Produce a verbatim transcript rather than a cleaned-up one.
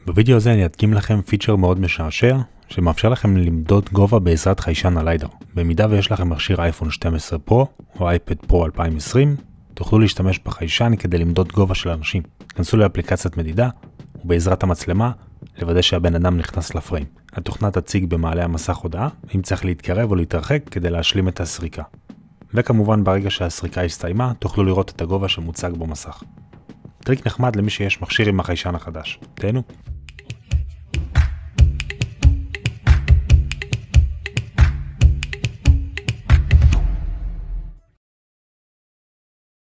בווידאו הזה אני אדגים לכם פיצ'ר מאוד משעשע, שמאפשר לכם למדוד גובה בעזרת חיישן הליידר. במידה ויש לכם מכשיר אייפון שתים עשרה פרו או אייפד פרו אלפיים עשרים, תוכלו להשתמש בחיישן כדי למדוד גובה של אנשים. כנסו לאפליקציית מדידה, ובעזרת המצלמה, לוודא שהבן אדם נכנס לפריים. התוכנה תציג במעלה המסך הודעה, אם צריך להתקרב או להתרחק כדי להשלים את הסריקה. וכמובן ברגע שהסריקה הסתיימה, תוכלו לראות את הגובה שמוצג במסך. טריק נחמד למי שיש מכשיר עם החיישן החדש. תהנו.